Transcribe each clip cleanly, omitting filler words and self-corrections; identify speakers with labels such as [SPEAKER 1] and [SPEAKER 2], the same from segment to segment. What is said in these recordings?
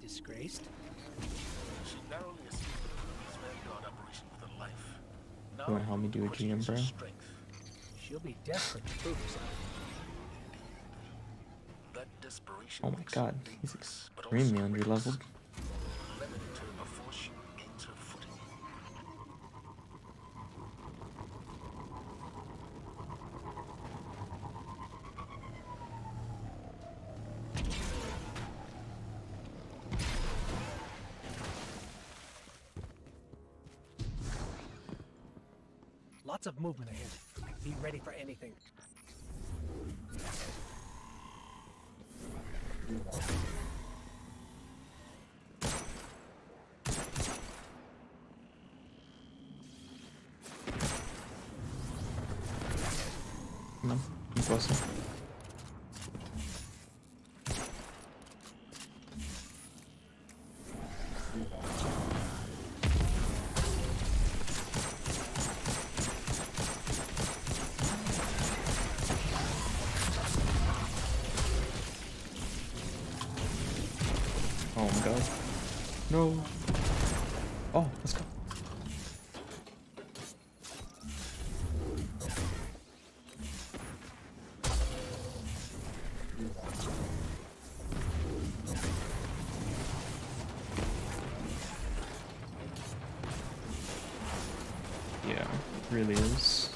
[SPEAKER 1] disgraced?
[SPEAKER 2] She narrowly escaped the Vanguard operation with her life. Now,
[SPEAKER 3] You wanna help me do a GM, bro?
[SPEAKER 2] strength.
[SPEAKER 1] She'll be desperate to prove herself.
[SPEAKER 2] That desperation
[SPEAKER 3] Oh my
[SPEAKER 2] makes
[SPEAKER 3] god,
[SPEAKER 2] you
[SPEAKER 3] he's
[SPEAKER 2] dangerous, but
[SPEAKER 3] extremely
[SPEAKER 2] also
[SPEAKER 3] underleveled.
[SPEAKER 2] Let it turn before she gains her footing.
[SPEAKER 1] Lots of movement ahead. Be ready for anything.
[SPEAKER 3] Come on, come closer. Oh my god. No. Oh, let's go. Yeah, it really is.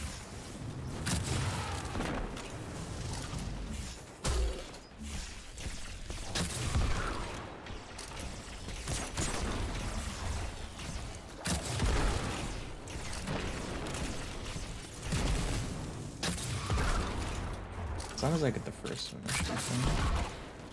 [SPEAKER 3] As long as I get the first one, I should be fine.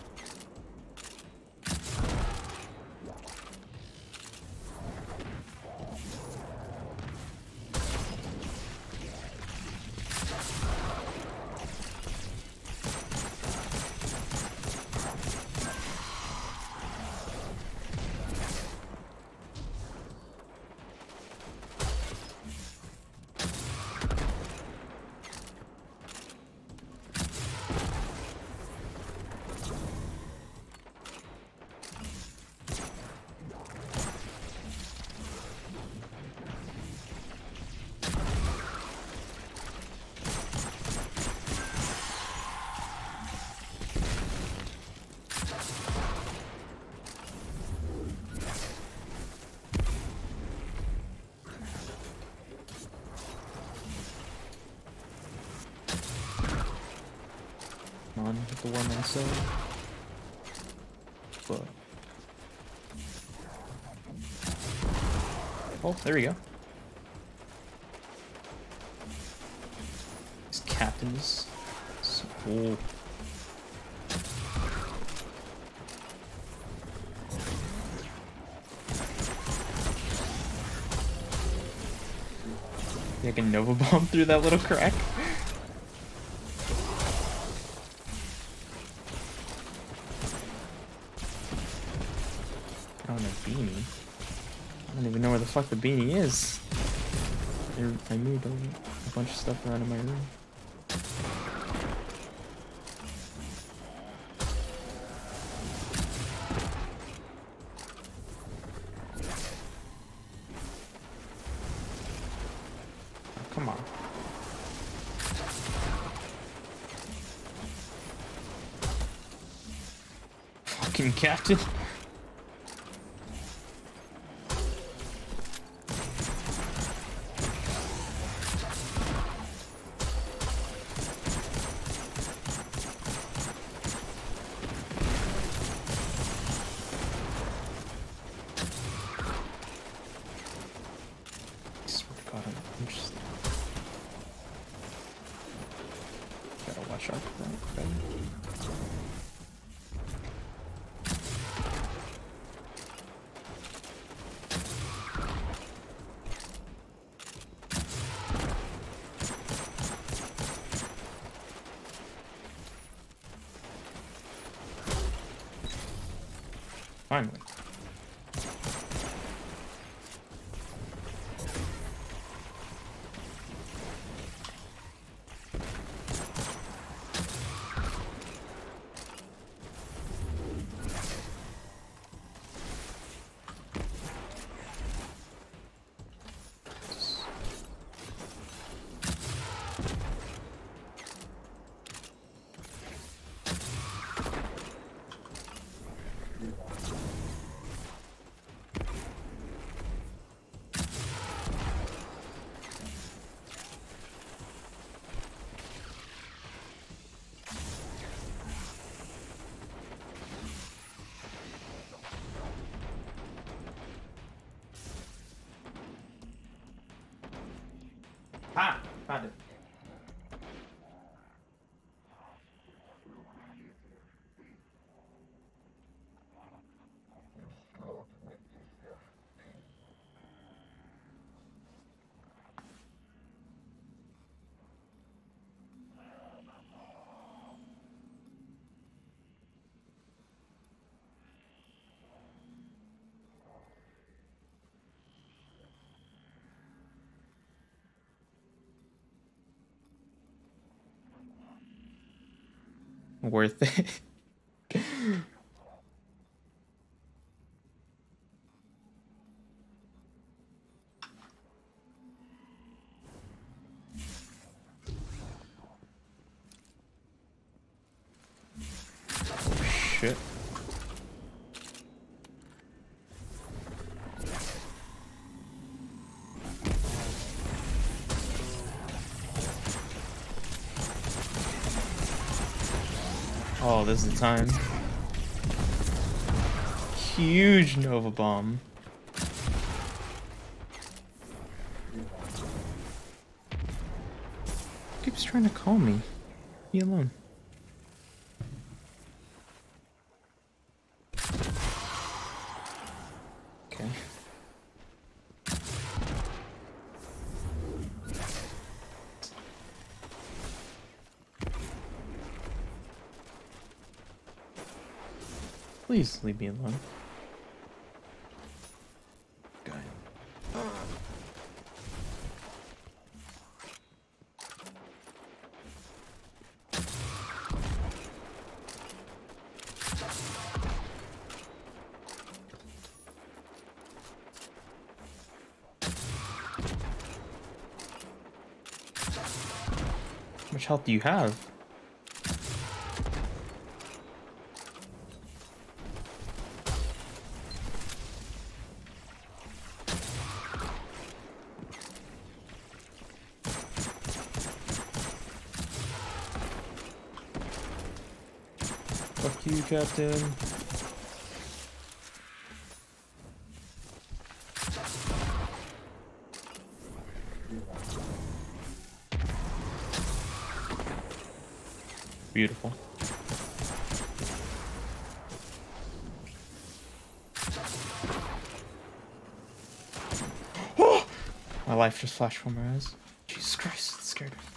[SPEAKER 3] Come on, hit the one myself. But oh, there we go. These captains. So cool. Yeah, I can Nova Bomb through that little crack. Oh, and a beanie. I don't even know where the fuck the beanie is. I moved a bunch of stuff around in my room. Oh, come on. Fucking captain. God, I'm just gotta watch out for that. Okay. Finally. Found it. Worth it. Shit. Oh, this is the time. Huge Nova Bomb. Keeps trying to call me. Be alone. Okay. Please leave me alone. Guy. How much health do you have? Fuck you, Captain. Beautiful. My life just flashed from my eyes. Jesus Christ, it scared me.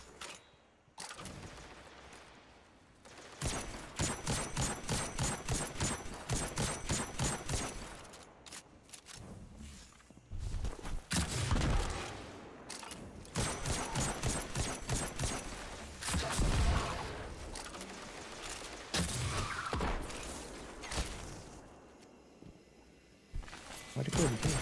[SPEAKER 3] Why'd it go over here?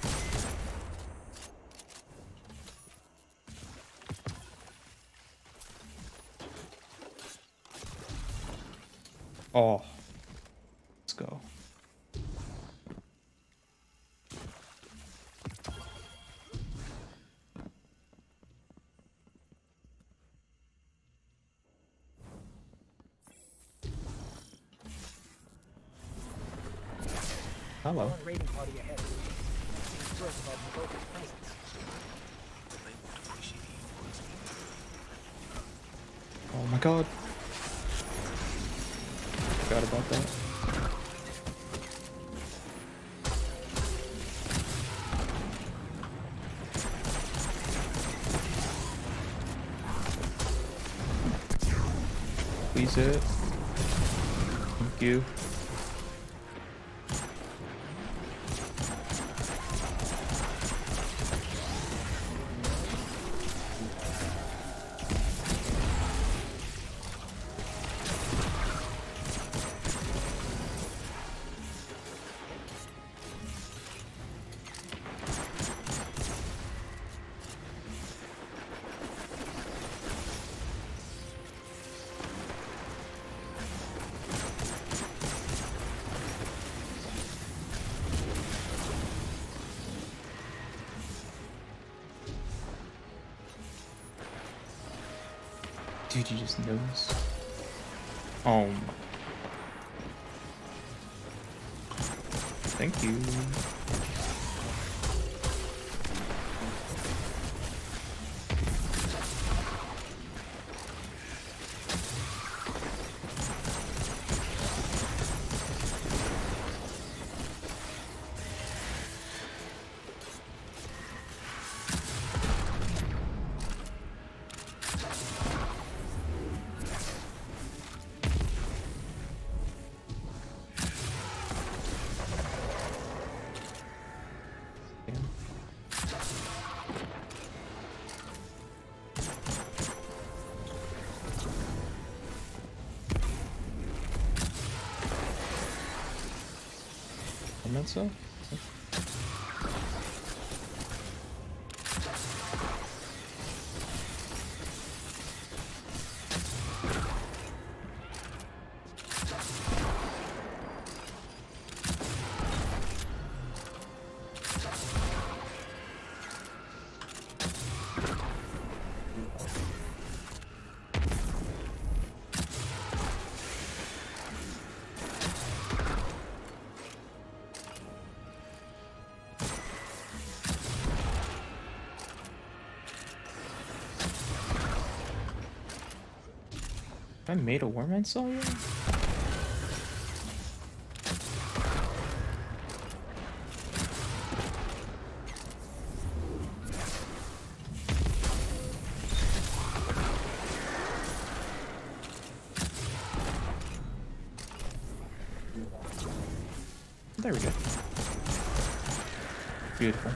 [SPEAKER 3] Oh. Let's go. Hello.
[SPEAKER 1] One raiding party ahead. Seems thrilled about Madoka's presence.
[SPEAKER 2] They would appreciate you for his people.
[SPEAKER 3] Oh my god. Forgot about that. Please hit. Thank you. Dude, you just noticed. Oh. Thank you. Tormenso? I made a Warman Soul yet? There we go. Beautiful.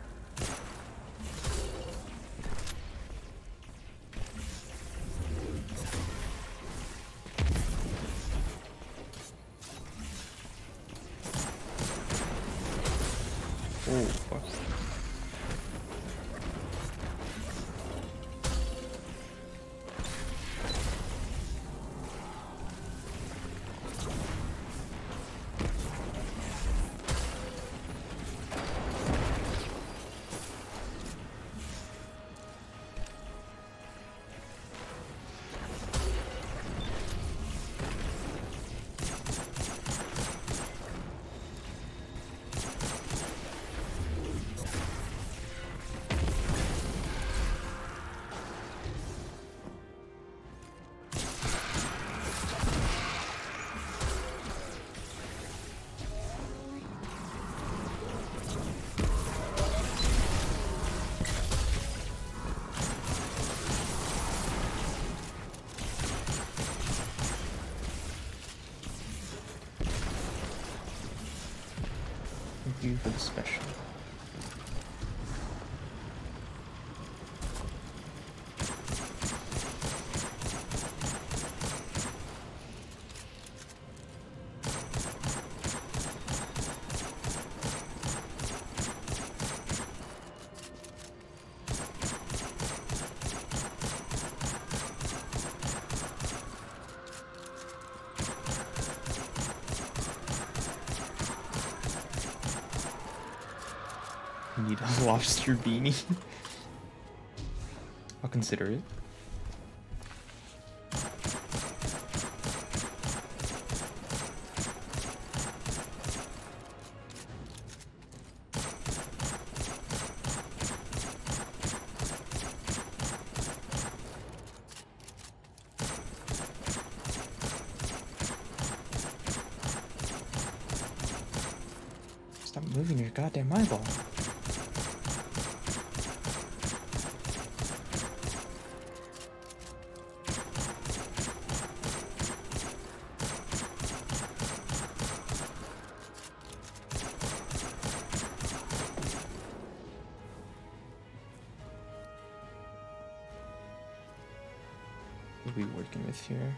[SPEAKER 3] Oh, fuck. Thank you for the special. Need a lobster beanie. I'll consider it. Stop moving your goddamn eyeball. What are we working with here?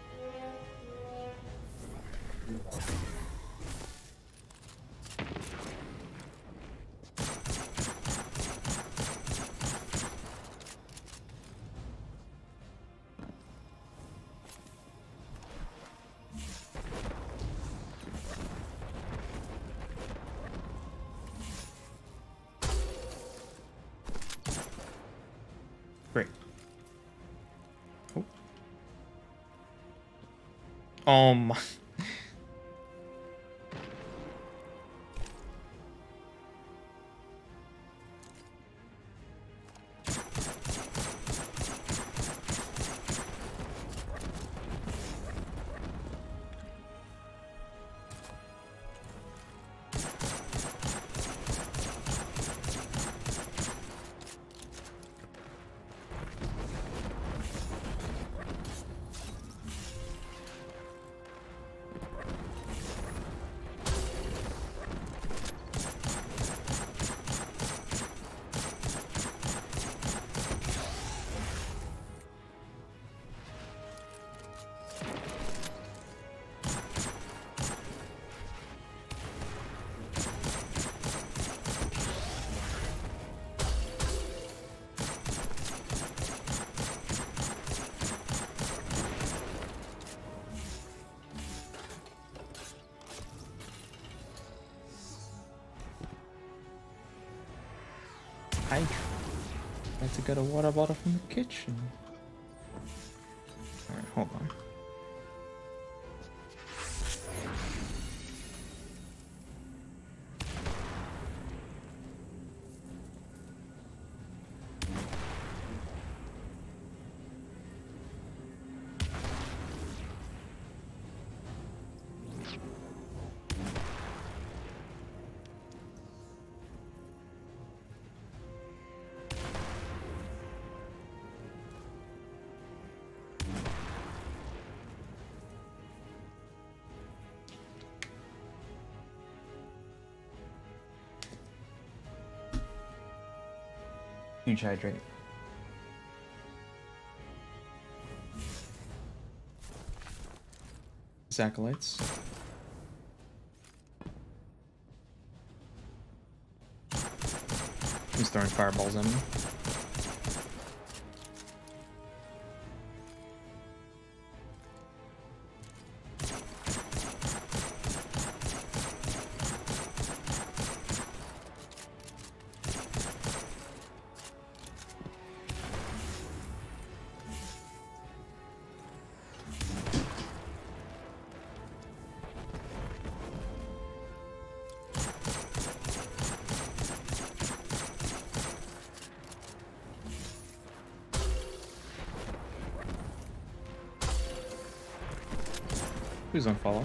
[SPEAKER 3] Great. Oh. Oh my. hydrate. I had to get a water bottle from the kitchen. Alright, hold on. Huge hydrate. Acolytes. He's throwing fireballs at me. Please don't fall off.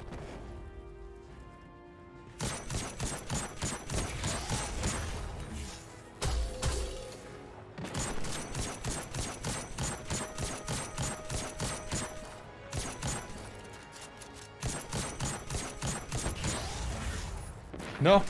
[SPEAKER 3] No.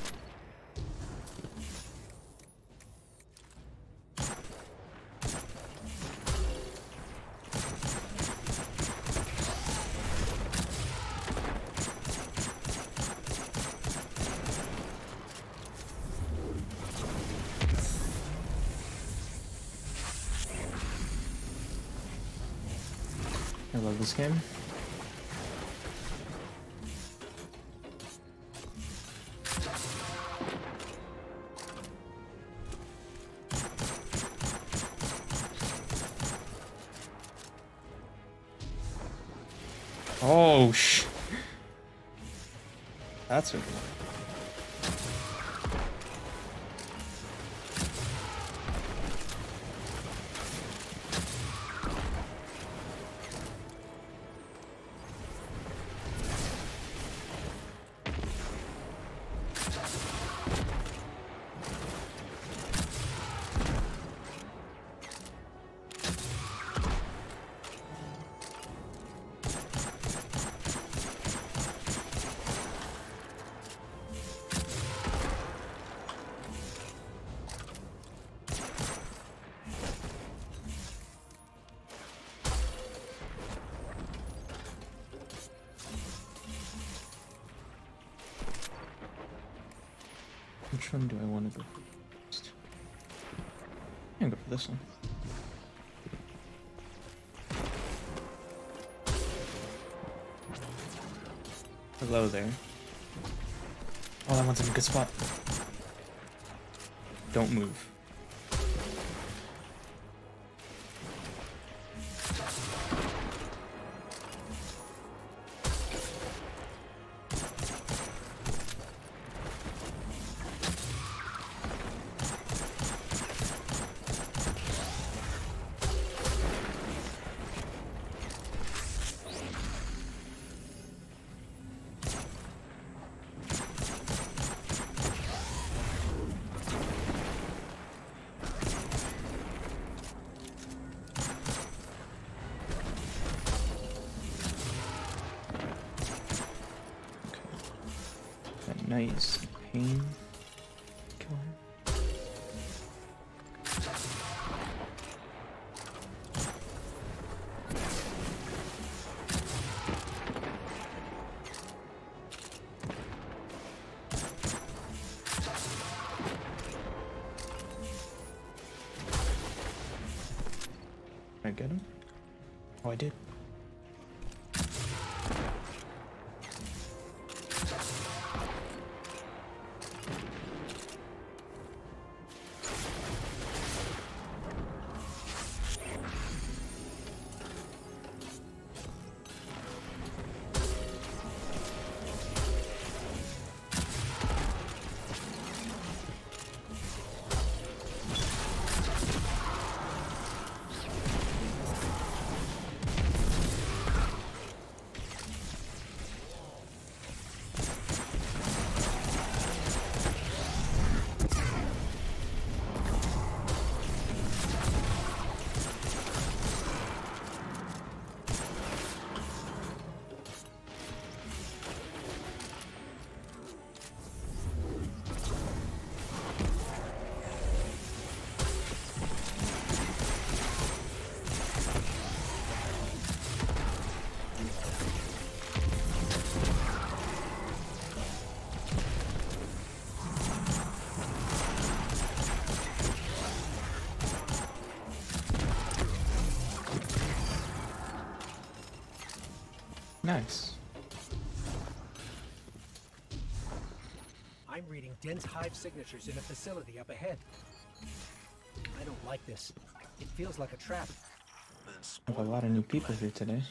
[SPEAKER 3] I love this game. Oh, that's okay. Which one do I want to go for first? I'm gonna go for this one. Hello there. Oh, that one's in a good spot. Don't move. Nice pain killer. Did I get him? Oh, I did. Nice.
[SPEAKER 1] I'm reading dense hive signatures in a facility up ahead. I don't like this. It feels like a trap.
[SPEAKER 2] Then
[SPEAKER 3] I have a lot of new people here today.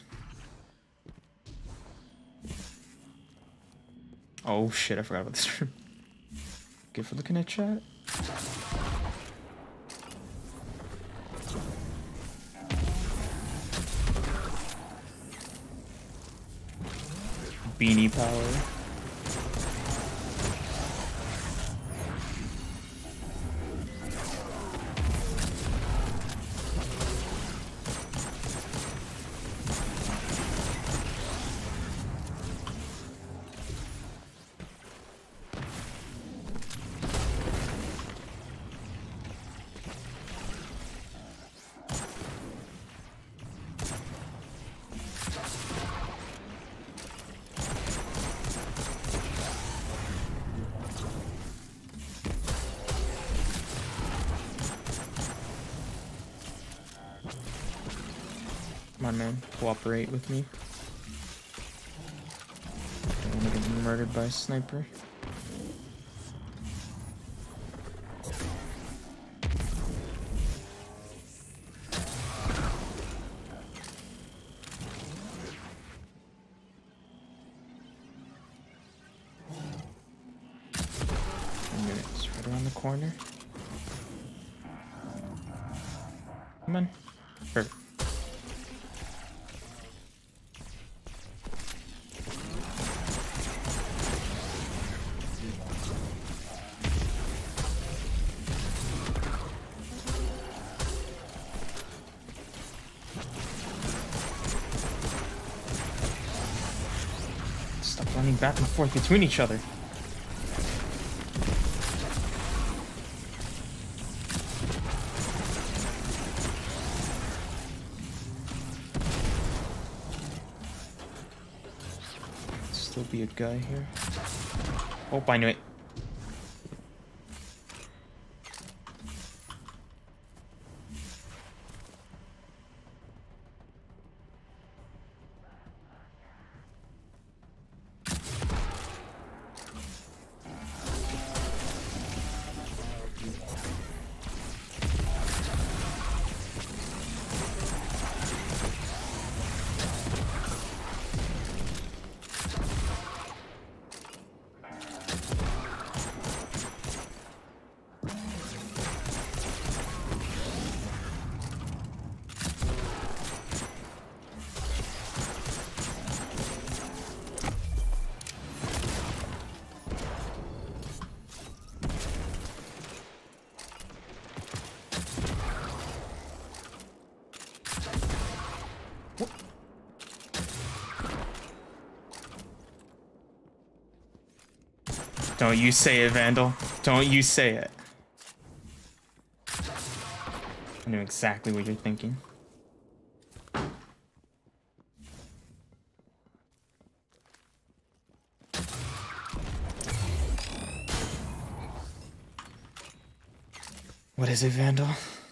[SPEAKER 3] Oh shit, I forgot about this room. Good for looking at chat. Beanie power. Come on, man. Cooperate with me. Don't want to get murdered by a sniper. It's right around the corner. Come on. Perfect. Stop running back and forth between each other. Still be a guy here. Oh, I knew it. Don't you say it, Vandal. Don't you say it. I knew exactly what you're thinking. What is it, Vandal?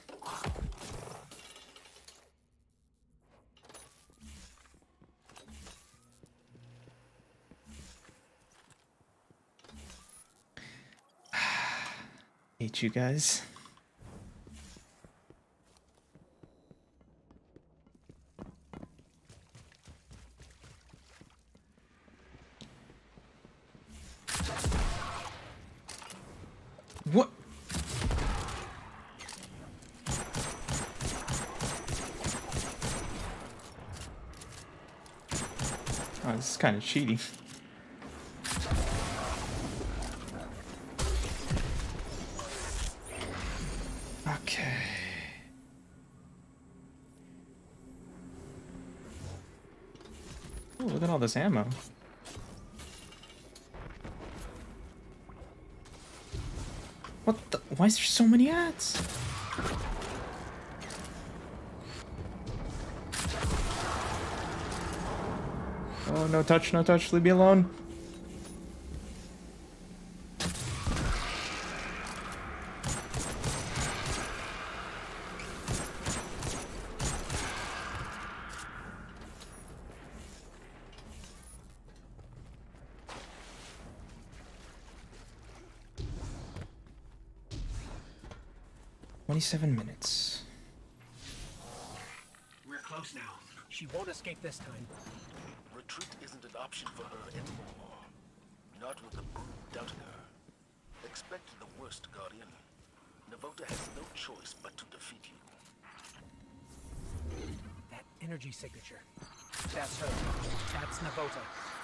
[SPEAKER 3] Hate you guys. What? Oh, this is kind of cheating. Okay. Oh, look at all this ammo. What the? Why is there so many ads? Oh, no touch, no touch. Leave me alone. 27 minutes.
[SPEAKER 1] We're close now. She won't escape this time.
[SPEAKER 2] Retreat isn't an option for her anymore. Not with the brood doubting her. Expect the worst, Guardian. Navota has no choice but to defeat you.
[SPEAKER 1] That energy signature. That's her. That's Navota.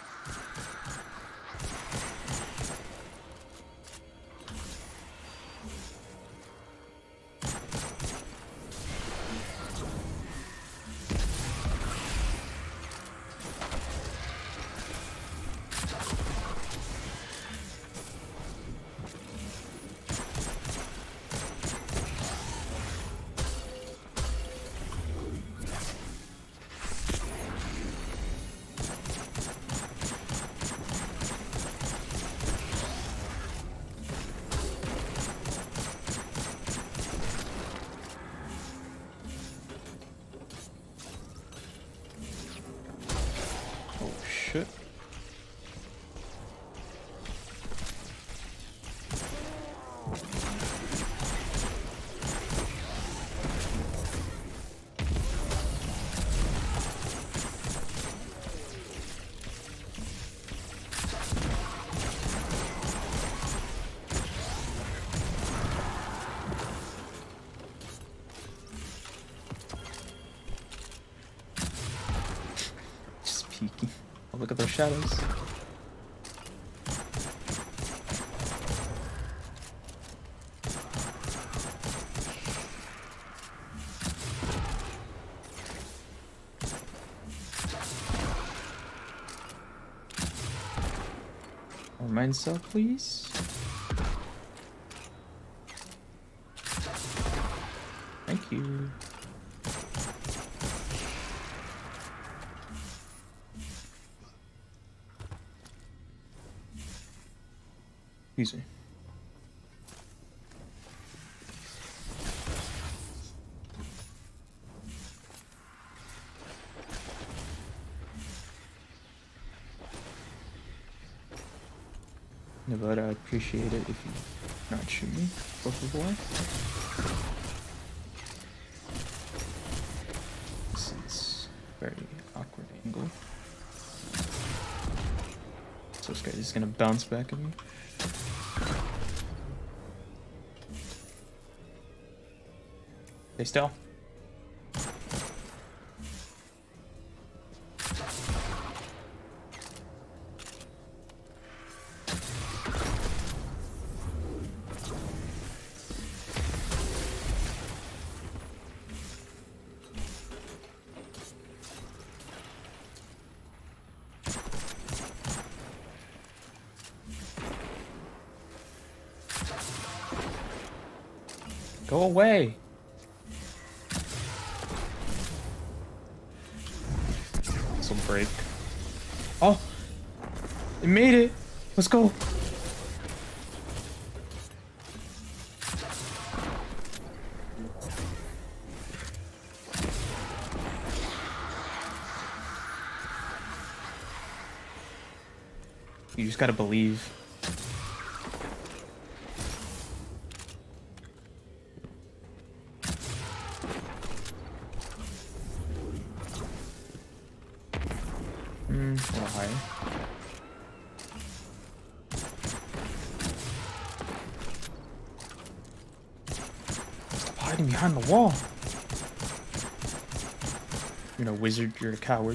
[SPEAKER 3] Shit. Just peeking. Oh, look at those shadows. More mind cell, please. Thank you. Excuse me. No, but I'd appreciate it if you not shoot me, boy. This is a very awkward angle. So this guy is gonna bounce back at me. Stay still. Go away. This will break. Oh, it made it. Let's go. You just gotta believe. A little higher. Stop hiding behind the wall. You're no wizard, you're a coward.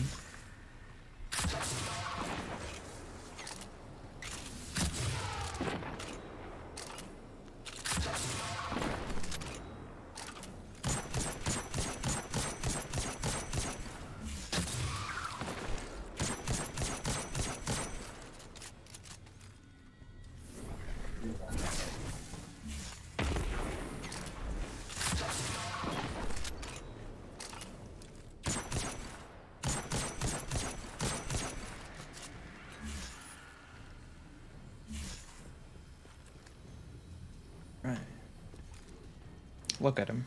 [SPEAKER 3] Right. Look at him.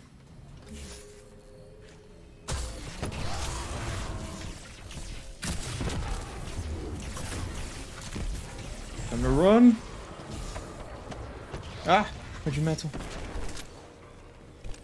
[SPEAKER 3] Time to run. Ah, where'd you metal?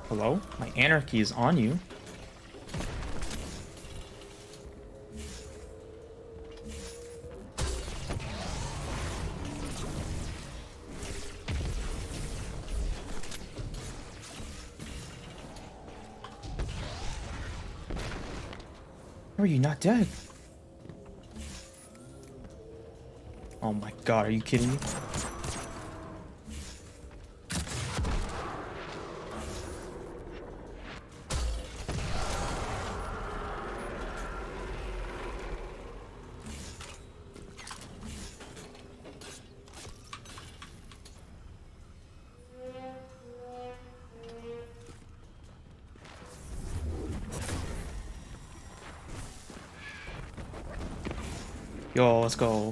[SPEAKER 3] Hello? My anarchy is on you. How are you not dead? Oh my god, are you kidding me? Yo, let's go.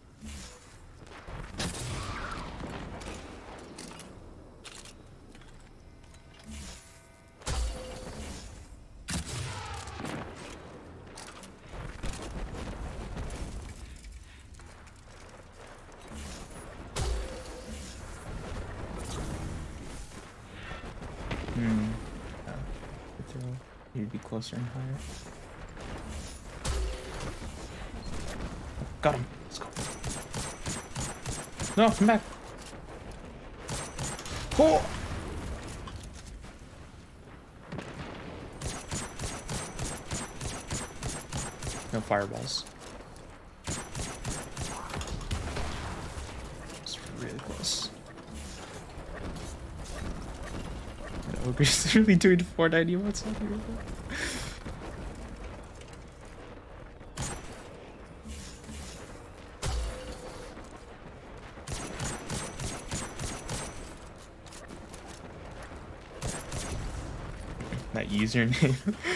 [SPEAKER 3] You'd be closer and higher. Got him. Let's go. No, come back. Oh! No fireballs. It's really close. The ogre's literally doing 490 emotes on here. That username.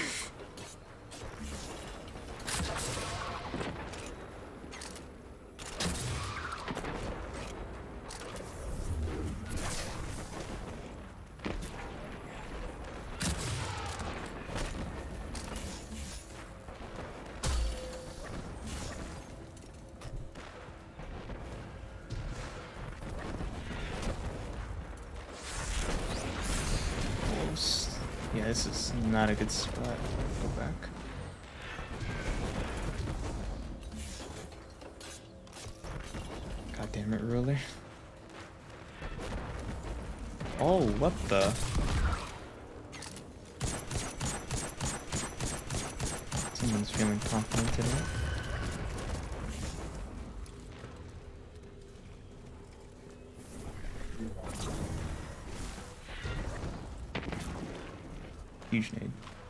[SPEAKER 3] Yeah, this is not a good spot. Go back. God damn it, ruler. Oh, what the? Someone's feeling confident today. Huge nade.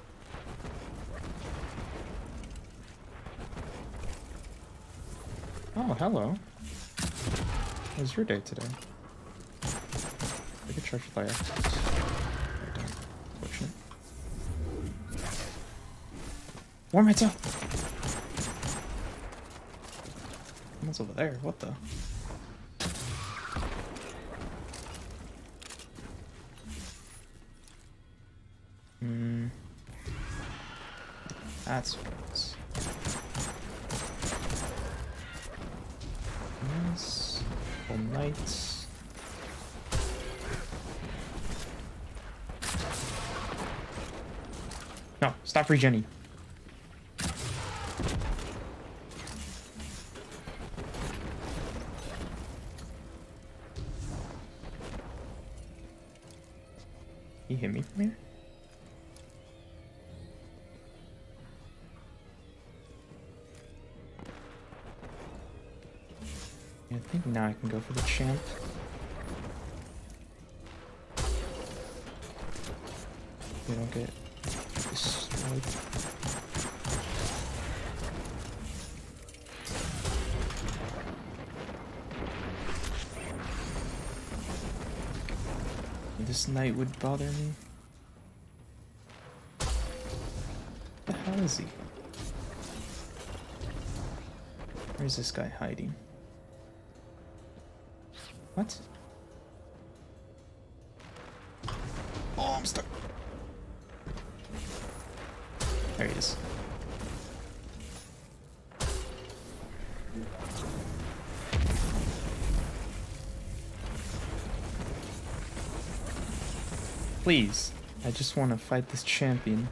[SPEAKER 3] Oh, hello. How's your day today? I could charge by accident. I don't. Fortunate. Warm heads up! Someone's over there. What the? That's what it is. Yes. Full knights. No, stop regenning. He hit me from here? I think now I can go for the champ. They don't get destroyed. This knight would bother me. What the hell is he? Where's this guy hiding? What? Oh, I'm stuck. There he is. Please. I just want to fight this champion.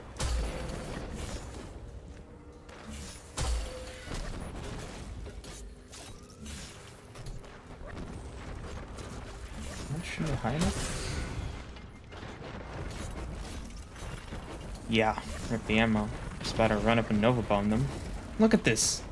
[SPEAKER 3] Am I shooting high enough? Yeah, rip the ammo. Just about to run up and Nova Bomb them. Look at this!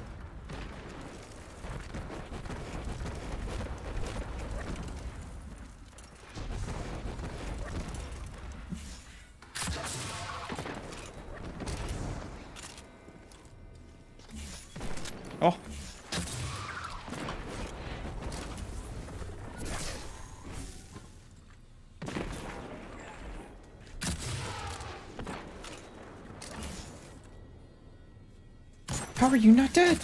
[SPEAKER 3] Oh! How are you not dead?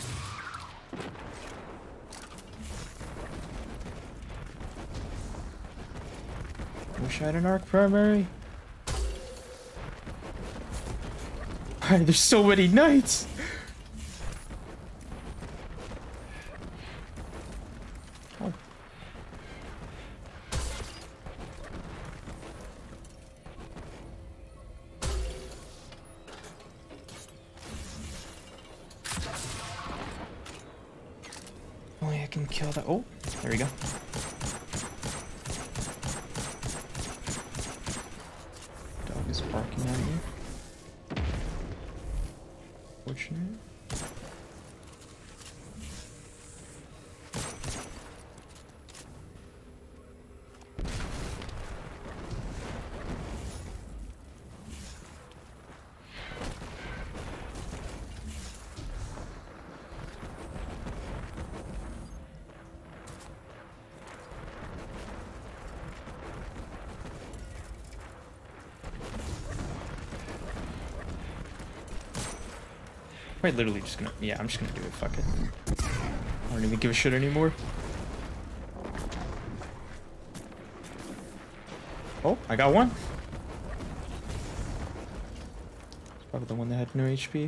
[SPEAKER 3] Wish I had an arc primary. Why, there's so many knights! Oh. Only I can kill that. Oh, there we go. Dog is barking at me. Fortunate. Quite literally just gonna, yeah, I'm just gonna do it, fuck it. I don't even give a shit anymore. Oh, I got one. It's probably the one that had no HP.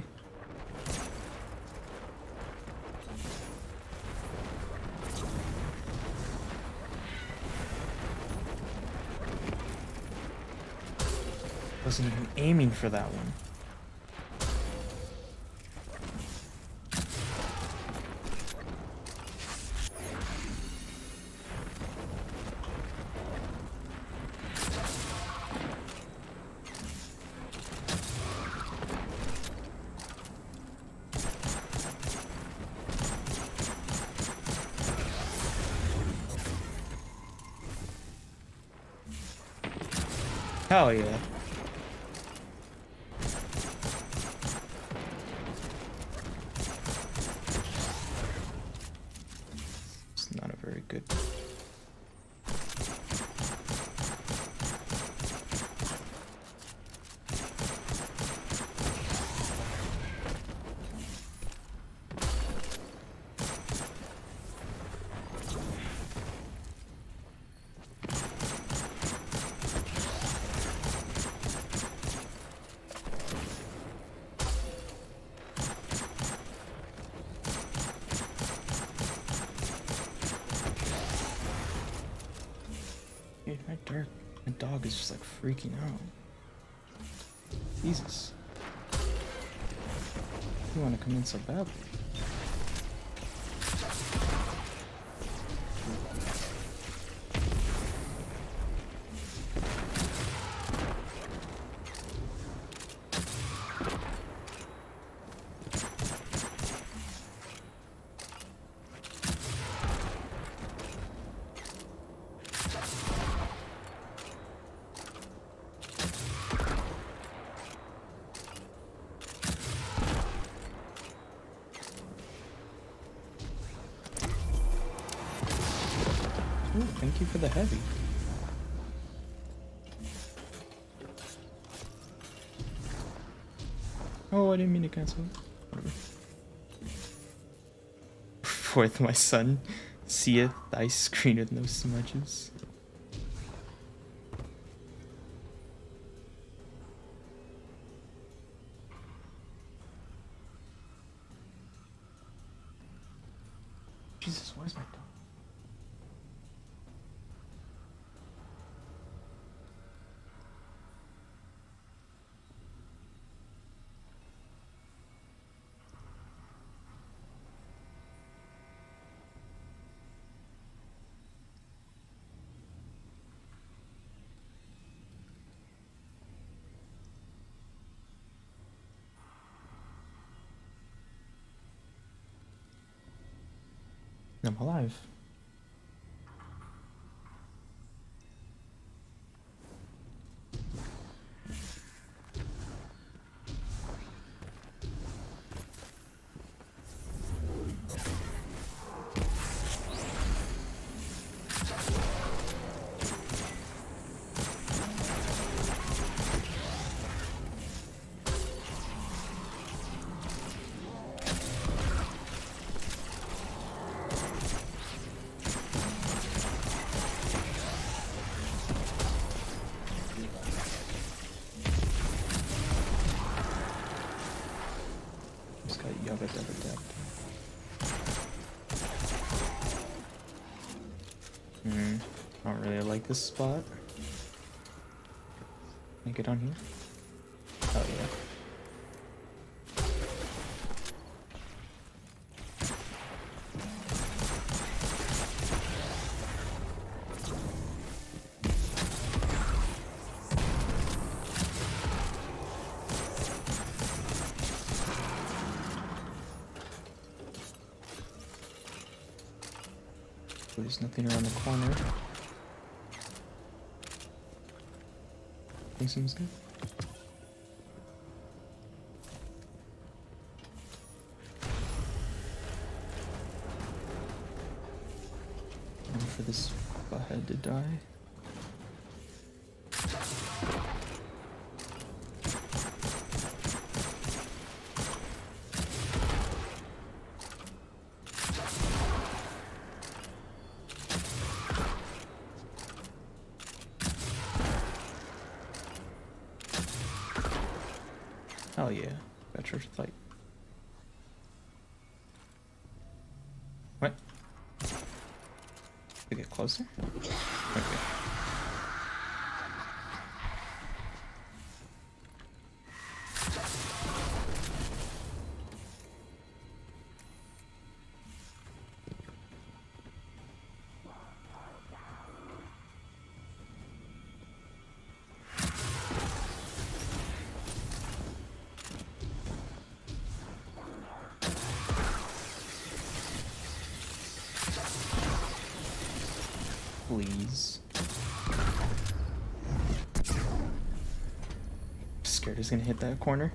[SPEAKER 3] Wasn't even aiming for that one. Hell yeah. It's not a very good. Dude, my dog is just like freaking out. Jesus. You want to come in so badly. Ooh, thank you for the heavy. Oh, I didn't mean to cancel it. Whatever. Fourth, my son seeth thy screen with no smudges. Jesus, where's my dog? I'm alive. Just got Yabba Dabba Dab. I don't really like this spot. Can I get on here? Oh yeah. There's nothing around the corner. Think seems good. And for this butthead to die. Hell yeah, got church fight. What? We get closer? Okay. Please. Scared he's gonna hit that corner.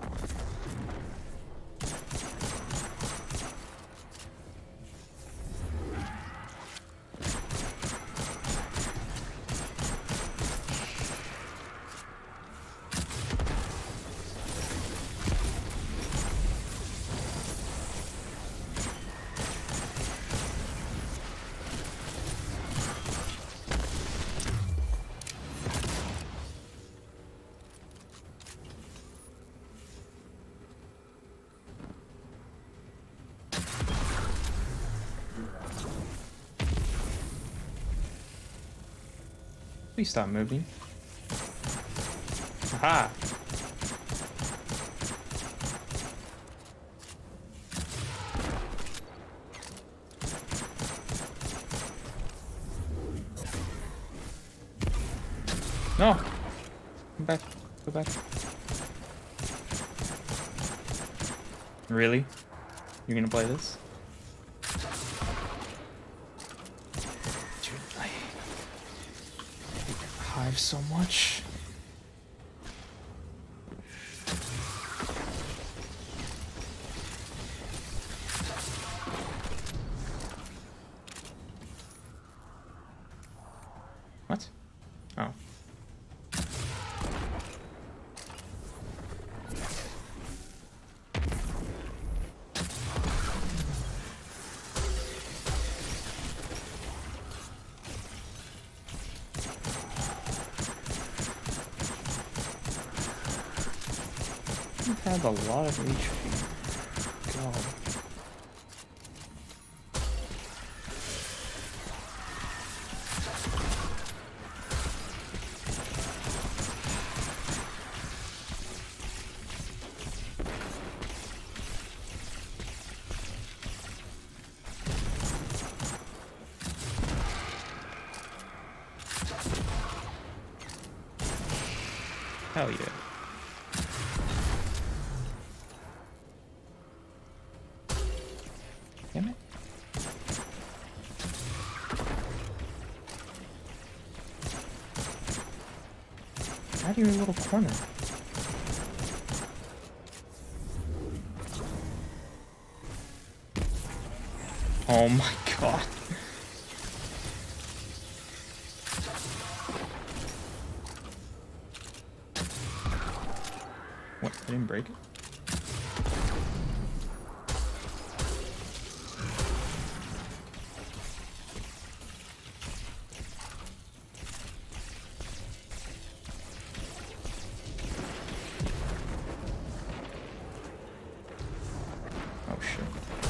[SPEAKER 3] Please stop moving. Aha! No! Come back. Go back. Really? You're gonna play this? Dude, I hate Hive so much. What? Oh. I have a lot of HP. God. Hell yeah. Damn it. your little corner. Oh my god. What? I didn't break it? Oh shit.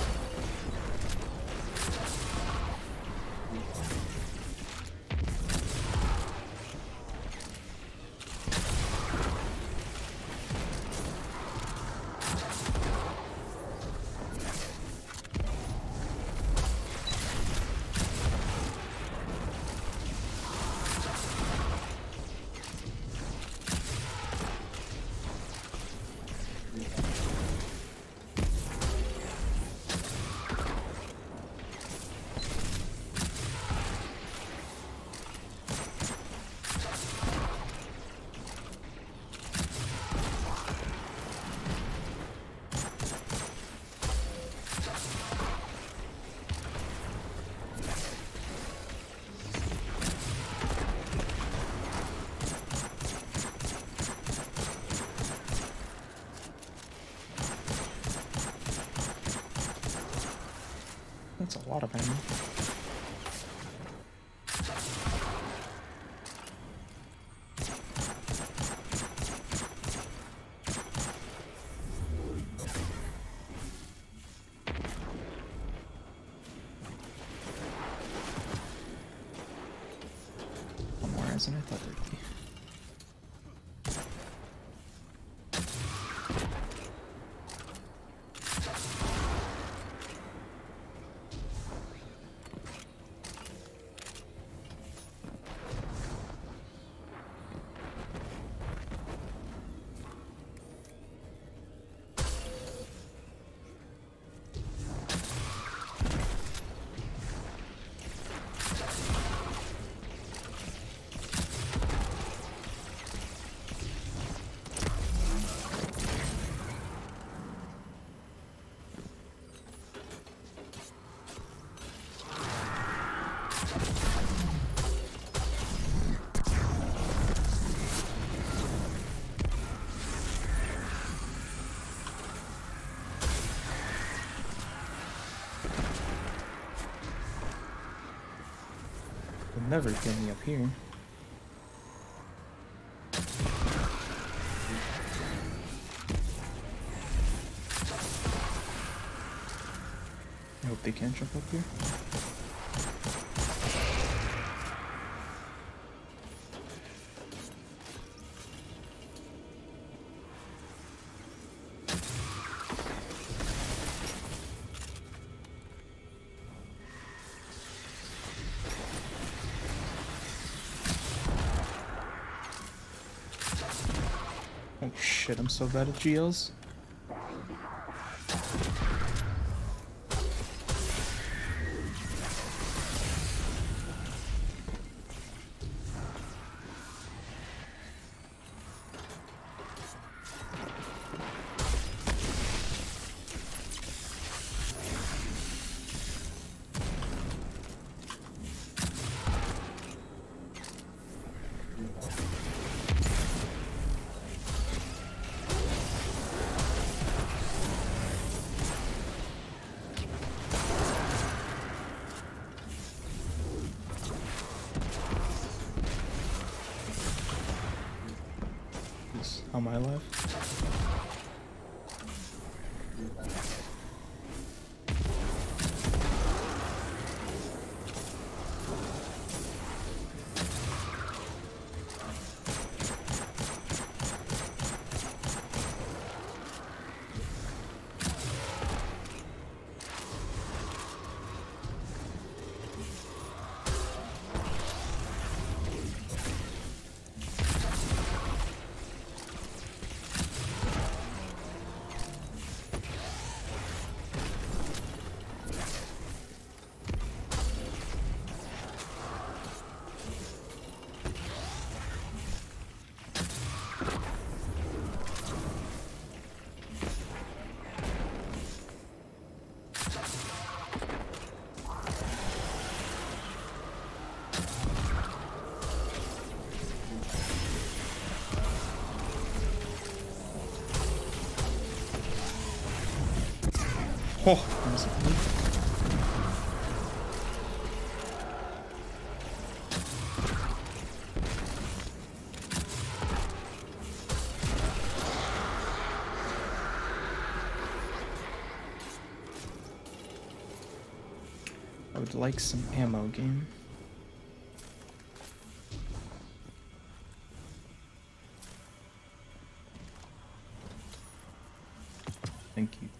[SPEAKER 3] That's a lot of ammo. One more as than I thought there'd be. They'll never get me up here. I hope they can't jump up here. Oh shit, I'm so bad at GLs. How am I alive? Oh, that was a leak. I would like some ammo, game. Thank you.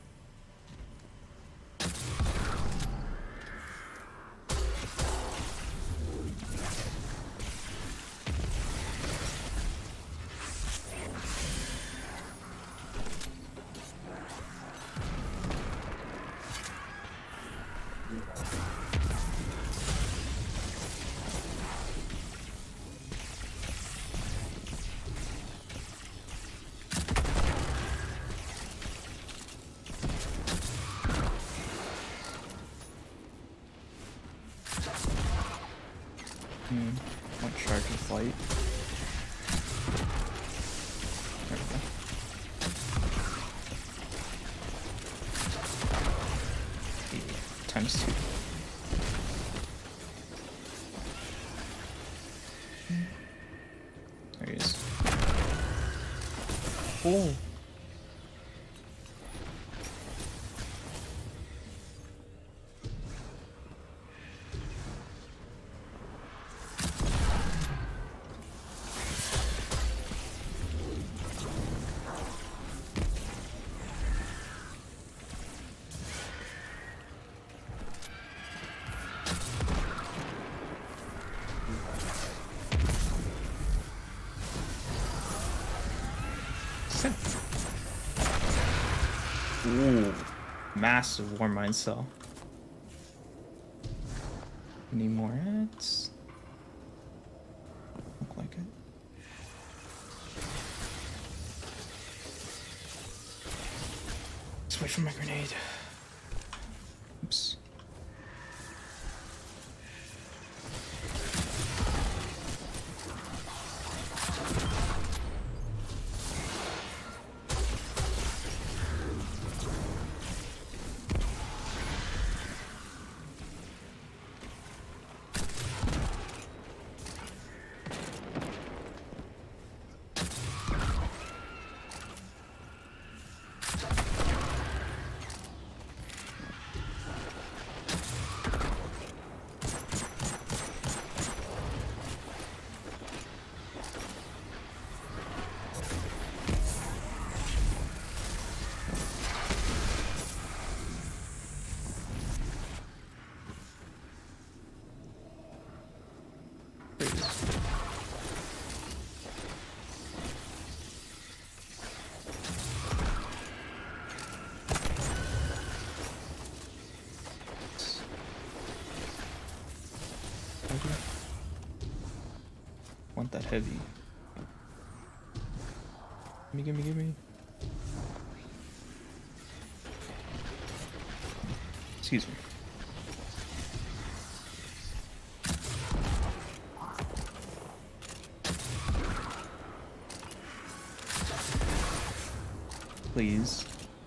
[SPEAKER 3] One charge of light. There we go. Times 2. There he is. Oh. Ooh, massive War Mind cell. Need more hits. Look like it. Let's wait for my grenade. Oops. Want that heavy. Gimme. Excuse me. Please.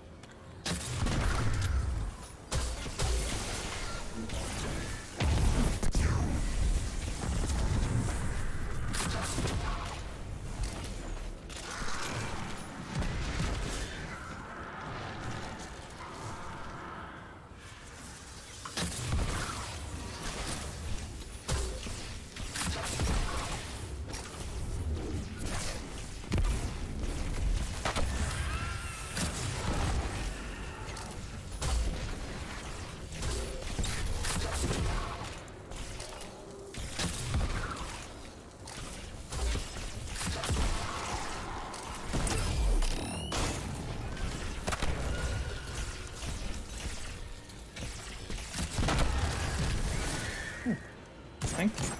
[SPEAKER 3] Thank you.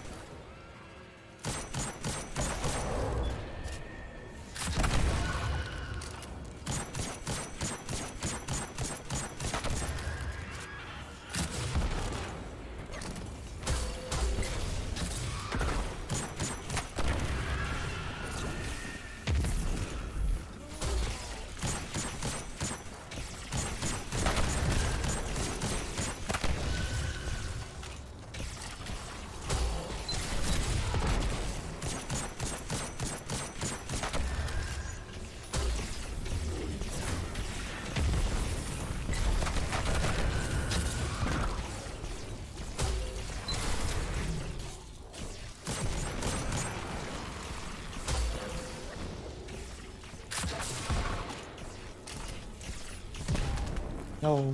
[SPEAKER 3] No.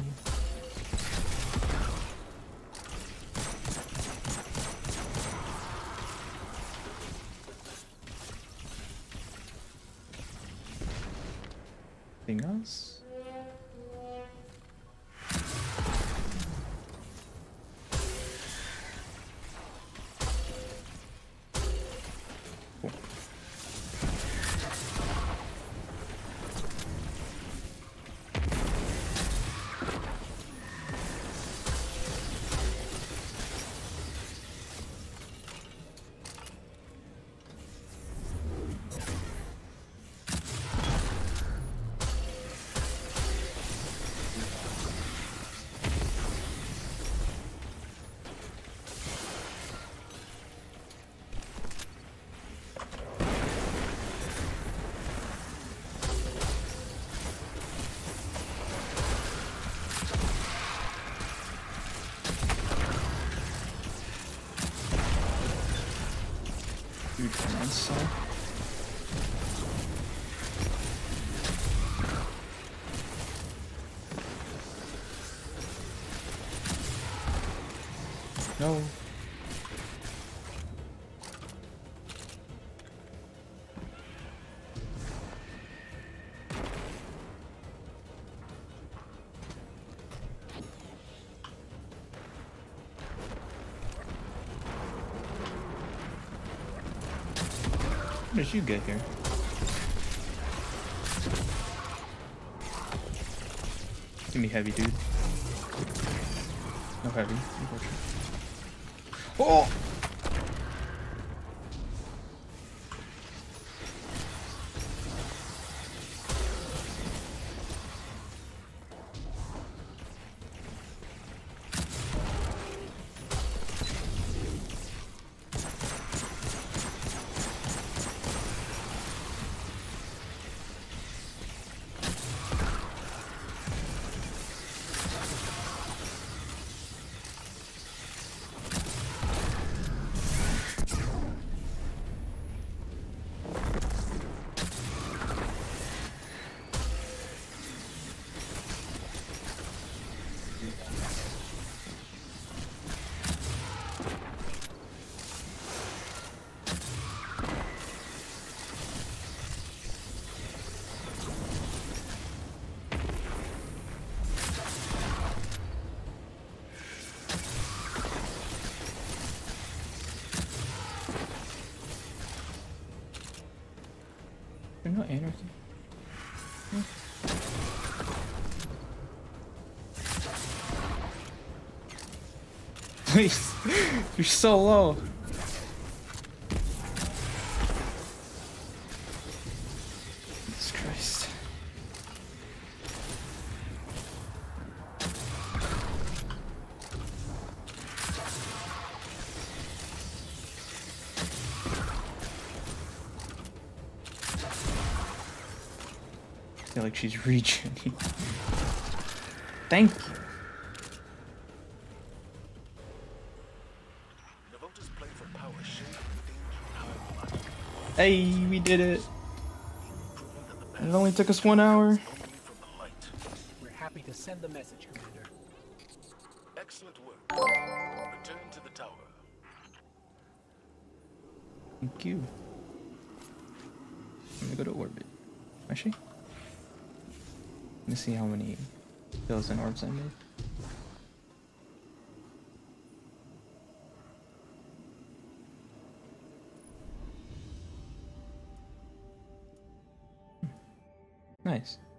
[SPEAKER 3] Anything else? Cool. Huge monster. No. How did you get here? Give me heavy, dude. No heavy, unfortunately. Oh! There's no anarchy. Please, you're so low. Jesus Christ. I feel like she's reaching. Thank you.
[SPEAKER 2] Navota's play for power shaped the danger high blood.
[SPEAKER 3] Hey, we did it.
[SPEAKER 2] Proving that the path
[SPEAKER 3] And it only took us 1 hour.
[SPEAKER 2] only from the light.
[SPEAKER 1] We're happy to send the message, Commander.
[SPEAKER 2] Excellent work. Return to the tower.
[SPEAKER 3] Thank you. I'm gonna go to orbit. Actually, let me see how many kills and orbs I made. Nice.